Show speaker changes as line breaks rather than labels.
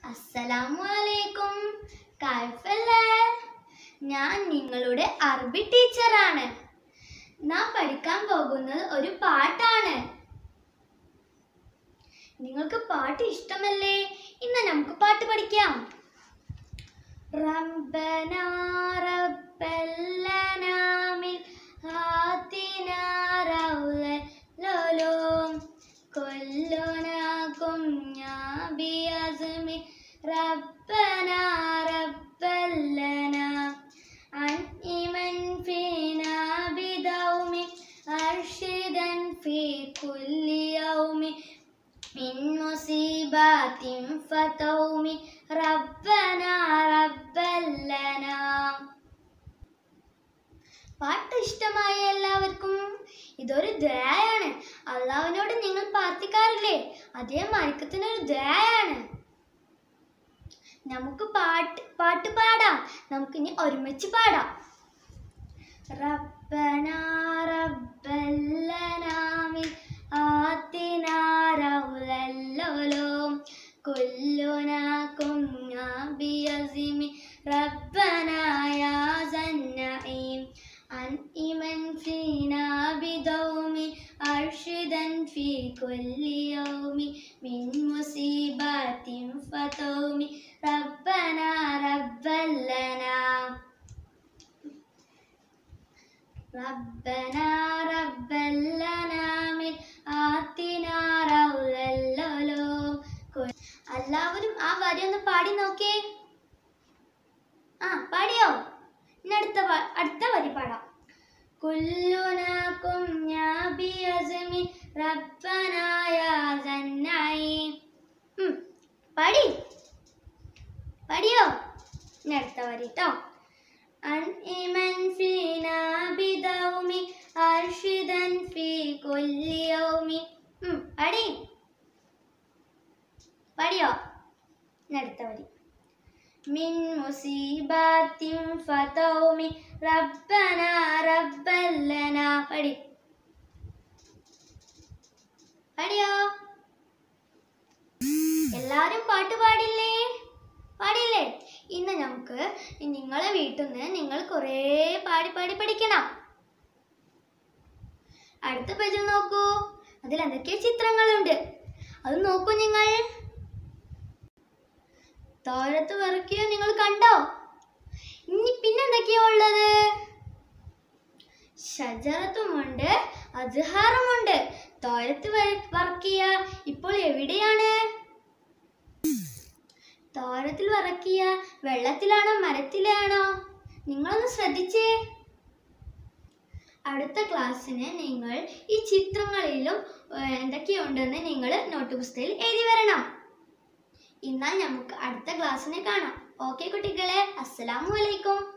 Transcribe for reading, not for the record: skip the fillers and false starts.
അസ്സലാമു അലൈക്കും. കൈഫല്ലേ? ഞാൻ നിങ്ങളുടെ അറബി ടീച്ചറാണ്. നാം പഠിക്കാൻ പോകുന്നത് ഒരു പാട്ടാണ്. നിങ്ങൾക്ക് പാട്ട് ഇഷ്ടമല്ലേ? ഇന്ന് നമുക്ക് പാട്ട് പഠിക്കാം. റബ്ബനാ റബ്ബലനാ മിൻ ആതിനാ റൗലലോം കൊല്ലുനാ കുഞ്ഞാ ബിഅസ്മി റബ്ബനാ റബ്ബലനാ അൻഇമൻ ഫീനാ ബിദൗമി അർഷിദൻ ഫീ കുല്ലി യൗമി മിൻ മുസീബാത്തിൻ ഫതൗമി റബ്ബനാ റബ്ബലനാ. പാട്ട് ഇഷ്ടമായ എല്ലാവർക്കും? ഇതൊരു ദുആയാണ്. അള്ളാഹുവിനോട് നിങ്ങൾ പ്രാർത്ഥിക്കാറില്ലേ? അതേ മരിക്കത്തിനൊരു ദുആയാണ്. നമുക്ക് പാട്ട് പാടാം. നമുക്കിനി ഒരുമിച്ച് പാടാം. റബ്ബനാ റബ്ബലനാ മിൻ ആതിനാ റൗലലോം കുല്ലുനാ കുഞ്ഞാ ബിഅസ്മി റബ്ബനാ യാ സന്നഈം അൻഇമൻ ഫീനാ ബിദൗമി അർഷിദൻ ഫീ കുല്ലി യൗമി മിൻ മുസീബാത്തിൻ ഫതൗമി റബ്ബനാ റബ്ബലനാ. റബ്ബനാ റബ്ബലനാ മിൻ ആതിനാ റൗലലോം. എല്ലാവരും ആ വരി ഒന്ന് പാടി നോക്കേ. പാടിയോ? ഇനി അടുത്ത വരി പാടാം. കുല്ലുനാ കുഞ്ഞാ ബിഅസ്മി റബ്ബനാ യാ സന്നഈം. പാടിയോ? ഇനി അടുത്ത വരി ട്ടോ. അൻഇമൻ ഫീനാ ബിദൗമി അർഷിദൻ ഫീ കുല്ലി യൗമി. പാടിയോ? ഇനി അടുത്ത വരി. മിൻ മുസീബാത്തിൻ ഫതൗമി റബ്ബനാ റബ്ബലനാ. പാടിയോ? എല്ലാരും പാട്ട് പാടില്ലേ? ഇന്ന് നമുക്ക് നിങ്ങളെ വീട്ടിൽ നിന്ന് നിങ്ങൾ കുറേ പാടി പഠിക്കണം. അടുത്ത പേജിൽ നോക്കൂ. അതിൽ എന്തൊക്കെ ചിത്രങ്ങളുണ്ട് അത് നോക്കൂ. നിങ്ങൾ തോരത്ത് വരയ്ക്കുകയോ നിങ്ങൾ കണ്ടോ? ഇനി പിന്നെന്തൊക്കെയാ ഉള്ളത്? ഷജറത്തുമുണ്ട്, അസ്ഹാറുമുണ്ട്. തോരത്ത് വരയ്ക്കുക ഇപ്പോൾ എവിടെയാണ്? തോരത്തിൽ വരയ്ക്കുക വെള്ളത്തിലാണോ മരത്തിലാണോ? നിങ്ങളൊന്ന് ശ്രദ്ധിച്ചേ. അടുത്ത ക്ലാസ്സിന് നിങ്ങൾ ഈ ചിത്രങ്ങളിലും എന്തൊക്കെയുണ്ടെന്ന് നിങ്ങൾ നോട്ട് പുസ്തകത്തിൽ എഴുതി വരണം. എന്നാൽ നമുക്ക് അടുത്ത ക്ലാസ്സിനെ കാണാം. ഓക്കെ കുട്ടികളെ, അസ്സലാമു അലൈക്കും.